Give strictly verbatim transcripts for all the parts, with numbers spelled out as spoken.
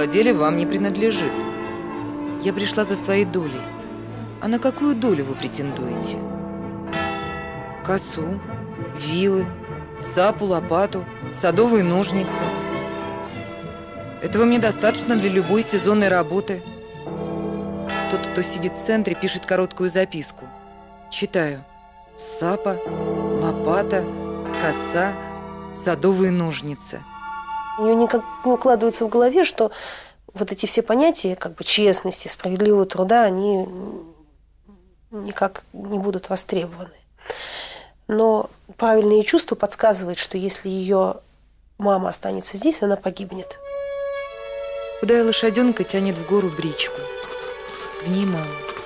деле вам не принадлежит. Я пришла за своей долей. А на какую долю вы претендуете? Косу, вилы, сапу, лопату, садовые ножницы. Этого мне достаточно для любой сезонной работы. Тот, кто сидит в центре, пишет короткую записку. Читаю. Сапа, лопата, коса, садовые ножницы. У нее никак не укладывается в голове, что вот эти все понятия, как бы честности, справедливого труда, они никак не будут востребованы. Но правильное чувство подсказывает, что если ее мама останется здесь, она погибнет. Худая лошаденка тянет в гору бричку. В ней мама.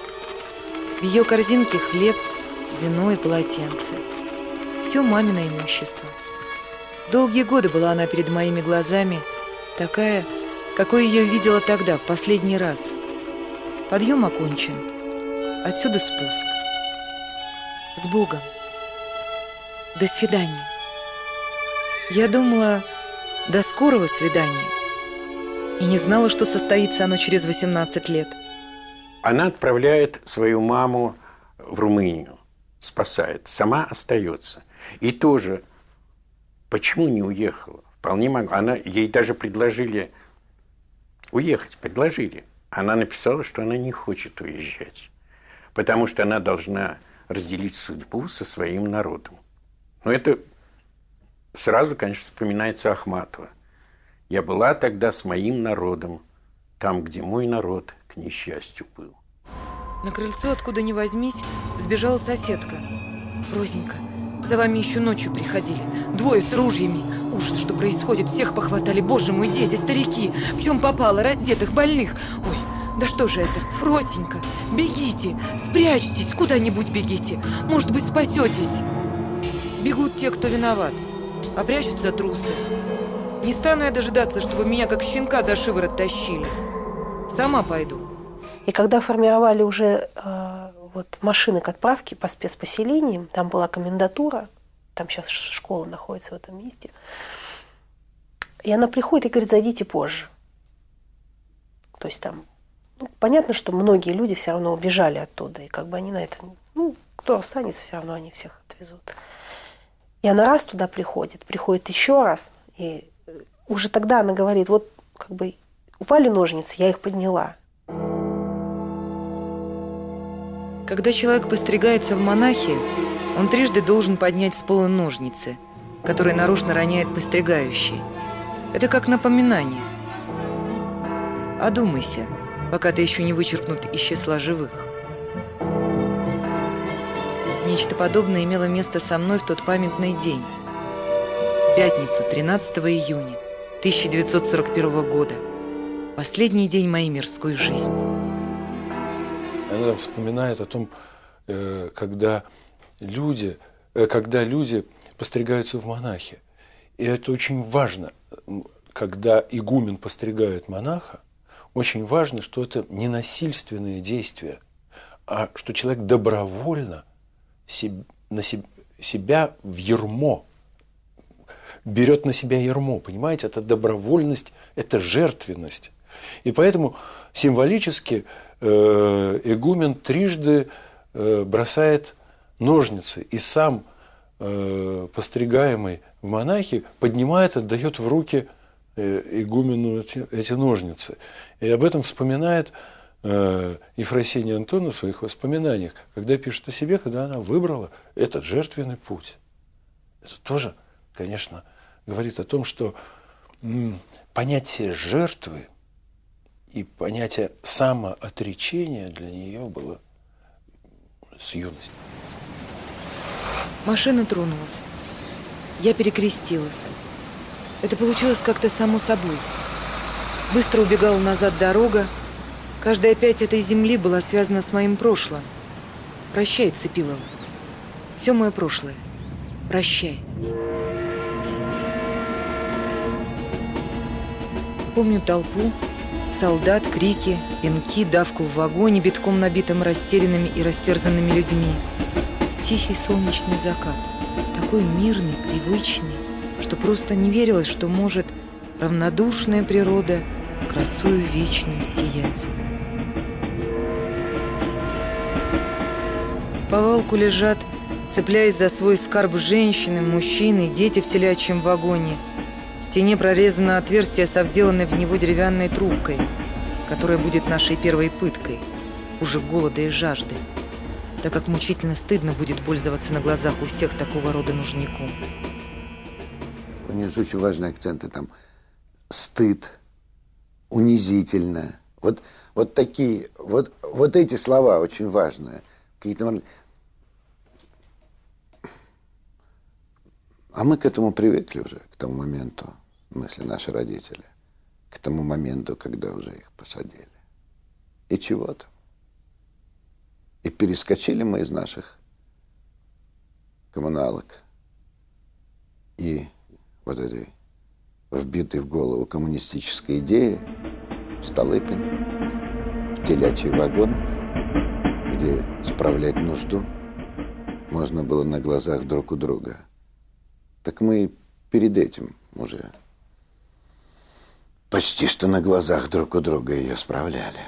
В ее корзинке хлеб, вино и полотенце. Все мамино имущество. Долгие годы была она перед моими глазами такая, какой ее видела тогда, в последний раз. Подъем окончен. Отсюда спуск. С Богом. До свидания. Я думала, до скорого свидания. И не знала, что состоится оно через восемнадцать лет. Она отправляет свою маму в Румынию, спасает. Сама остается. И тоже, почему не уехала? Вполне могла. Она, ей даже предложили уехать, предложили. Она написала, что она не хочет уезжать, потому что она должна разделить судьбу со своим народом. Но это сразу, конечно, вспоминается Ахматова. «Я была тогда с моим народом, там, где мой народ к несчастью был». На крыльцо, откуда ни возьмись, сбежала соседка. «Розенька, за вами еще ночью приходили. Двое с ружьями. Ужас, что происходит. Всех похватали. Боже мой, дети, старики. В чем попало? Раздетых, больных. Ой, да что же это? Фросенька, бегите, спрячьтесь, куда-нибудь бегите. Может быть, спасетесь». Бегут те, кто виноват, а прячутся трусы. Не стану я дожидаться, чтобы меня как щенка за шиворот тащили. Сама пойду. И когда формировали уже э, вот машины к отправке по спецпоселениям, там была комендатура, там сейчас школа находится в этом месте, и она приходит и говорит: зайдите позже. То есть там, ну, понятно, что многие люди все равно убежали оттуда, и как бы они на это, ну, кто останется, все равно они всех отвезут. И она раз туда приходит, приходит еще раз, и уже тогда она говорит: вот как бы упали ножницы, я их подняла. Когда человек постригается в монахи, он трижды должен поднять с пола ножницы, которые нарочно роняет постригающий. Это как напоминание. Одумайся, пока ты еще не вычеркнут из числа живых. Нечто подобное имело место со мной в тот памятный день. Пятницу, тринадцатого июня тысяча девятьсот сорок первого года. Последний день моей мирской жизни. Она вспоминает о том, когда люди, когда люди постригаются в монахи. И это очень важно. Когда игумен постригает монаха, очень важно, что это не насильственные действия, а что человек добровольно на себя в ярмо, берет на себя ярмо, понимаете? Это добровольность, это жертвенность. И поэтому символически э, игумен трижды э, бросает ножницы, и сам э, постригаемый в монахи поднимает, отдает в руки э, игумену эти, эти ножницы. И об этом вспоминает э, Ефросиния Антоновна в своих воспоминаниях, когда пишет о себе, когда она выбрала этот жертвенный путь. Это тоже, конечно, говорит о том, что м, понятие жертвы и понятие самоотречения для нее было с юности. Машина тронулась. Я перекрестилась. Это получилось как-то само собой. Быстро убегала назад дорога. Каждая пять этой земли была связана с моим прошлым. Прощай, Цепилова. Все мое прошлое. Прощай. Помню толпу, солдат, крики, пинки, давку в вагоне, битком набитым растерянными и растерзанными людьми. Тихий солнечный закат, такой мирный, привычный, что просто не верилось, что может равнодушная природа красою вечную сиять. В повалку лежат, цепляясь за свой скарб, женщины, мужчины, дети в телячьем вагоне. В стене прорезано отверстие со вделанной в него деревянной трубкой, которая будет нашей первой пыткой, уже голода и жажды, так как мучительно стыдно будет пользоваться на глазах у всех такого рода нужником. У нее же очень важные акценты там. Стыд, унизительно. Вот, вот такие, вот, вот эти слова очень важные. Какие-то... А мы к этому привыкли уже, к тому моменту, в смысле наши родители, к тому моменту, когда уже их посадили. И чего там? И перескочили мы из наших коммуналок и вот этой вбитой в голову коммунистической идеи в Столыпин, в телячий вагон, где справлять нужду можно было на глазах друг у друга. Так мы перед этим уже почти что на глазах друг у друга ее справляли.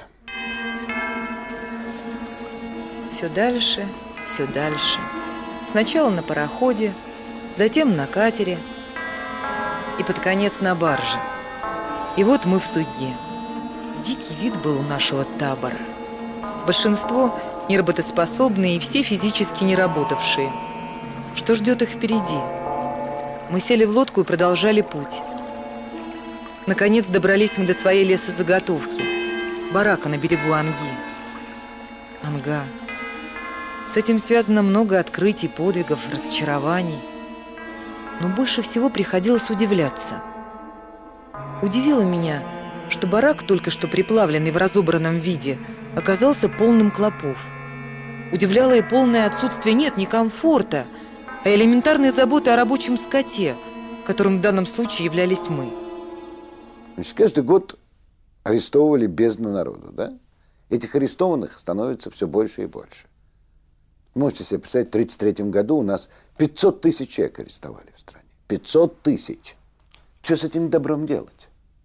Все дальше, все дальше. Сначала на пароходе, затем на катере и под конец на барже. И вот мы в суде. Дикий вид был у нашего табора. Большинство неработоспособные и все физически не работавшие. Что ждет их впереди? Мы сели в лодку и продолжали путь. Наконец добрались мы до своей лесозаготовки, барака на берегу Анги. Анга. С этим связано много открытий, подвигов, разочарований. Но больше всего приходилось удивляться. Удивило меня, что барак, только что приплавленный в разобранном виде, оказался полным клопов. Удивляло и полное отсутствие нет не комфорта, а элементарной заботы о рабочем скоте, которым в данном случае являлись мы. Значит, каждый год арестовывали бездну народу, да? Этих арестованных становится все больше и больше. Можете себе представить, в тридцать третьем году у нас пятьсот тысяч человек арестовали в стране. пятьсот тысяч. Что с этим добром делать?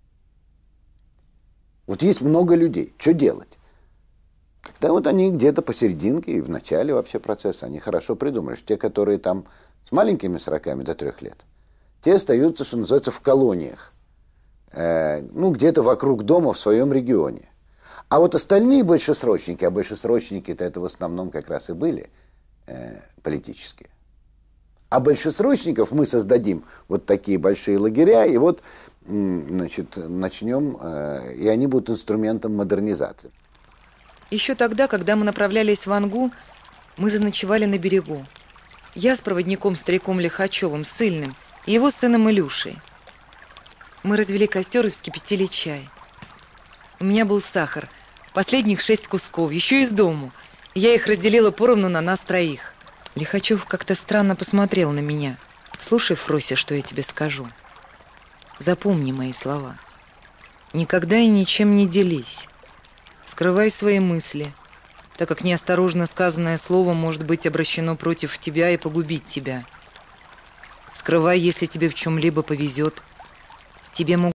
Вот есть много людей. Что делать? Тогда вот они где-то посерединке и в начале вообще процесса, они хорошо придумали, что те, которые там с маленькими сроками до трех лет, те остаются, что называется, в колониях. Э, ну, где-то вокруг дома в своем регионе. А вот остальные большесрочники, а большесрочники-то это в основном как раз и были э, политические. А большесрочников мы создадим вот такие большие лагеря, и вот, значит, начнем, э, и они будут инструментом модернизации. Еще тогда, когда мы направлялись в Ангу, мы заночевали на берегу. Я с проводником стариком Лихачевым, ссыльным, и его сыном Илюшей. Мы развели костер и вскипятили чай. У меня был сахар, последних шесть кусков, еще из дому. Я их разделила поровну на нас троих. Лихачев как-то странно посмотрел на меня. Слушай, Фрося, что я тебе скажу. Запомни мои слова. Никогда и ничем не делись. Скрывай свои мысли, так как неосторожно сказанное слово может быть обращено против тебя и погубить тебя. Скрывай, если тебе в чем-либо повезет. Тебе могут